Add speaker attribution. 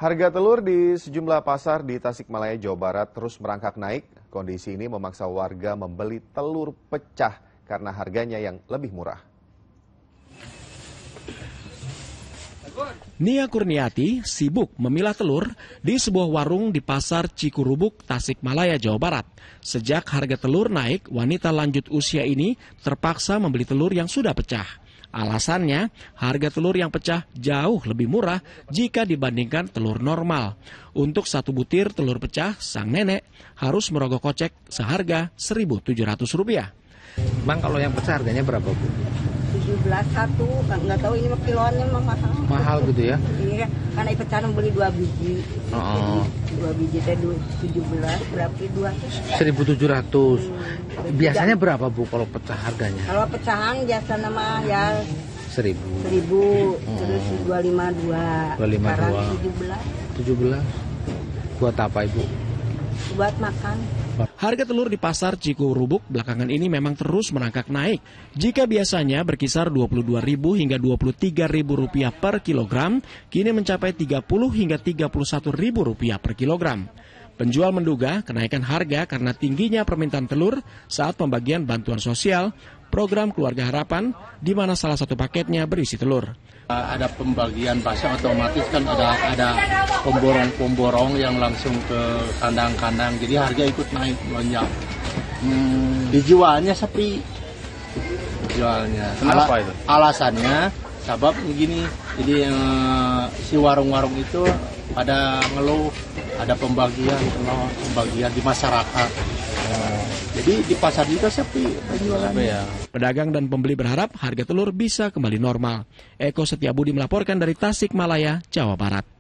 Speaker 1: Harga telur di sejumlah pasar di Tasikmalaya, Jawa Barat terus merangkak naik. Kondisi ini memaksa warga membeli telur pecah karena harganya yang lebih murah.
Speaker 2: Nia Kurniati sibuk memilah telur di sebuah warung di Pasar Cikurubuk, Tasikmalaya, Jawa Barat. Sejak harga telur naik, wanita lanjut usia ini terpaksa membeli telur yang sudah pecah. Alasannya, harga telur yang pecah jauh lebih murah jika dibandingkan telur normal. Untuk satu butir telur pecah, sang nenek harus merogoh kocek seharga Rp1.700.
Speaker 3: Bang, kalau yang pecah harganya berapa, Bu?
Speaker 4: 17 satu, nggak tahu ini kiloannya mahal.
Speaker 3: Mahal gitu ya?
Speaker 4: Iya, karena pecahan beli 2 biji.
Speaker 3: Oh.
Speaker 4: 2 biji teh 17, berapa
Speaker 3: 1.700. Biasanya berapa, Bu, kalau pecah harganya?
Speaker 4: Kalau pecahan biasa nama ya
Speaker 3: 1.000.
Speaker 4: 1.000, terus 252.
Speaker 3: 252.
Speaker 4: Sekarang
Speaker 3: 17. Buat apa, Ibu?
Speaker 4: Buat makan.
Speaker 2: Harga telur di Pasar Cikurubuk belakangan ini memang terus merangkak naik. Jika biasanya berkisar Rp22.000 hingga Rp23.000 per kilogram, kini mencapai Rp30 hingga Rp31.000 per kilogram. Penjual menduga kenaikan harga karena tingginya permintaan telur saat pembagian bantuan sosial program Keluarga Harapan, di mana salah satu paketnya berisi telur.
Speaker 5: Ada pembagian pasar otomatis kan ada pemborong-pemborong yang langsung ke kandang-kandang, jadi harga ikut naik banyak. Dijualnya sepi. Jualnya.
Speaker 3: Kenapa itu?
Speaker 5: Alasannya sebab begini, jadi si warung-warung itu ada ngeluh, ada pembagian di masyarakat. Jadi di pasar juga sepi penjualannya.
Speaker 2: Pedagang dan pembeli berharap harga telur bisa kembali normal. Eko Setiabudi melaporkan dari Tasikmalaya, Jawa Barat.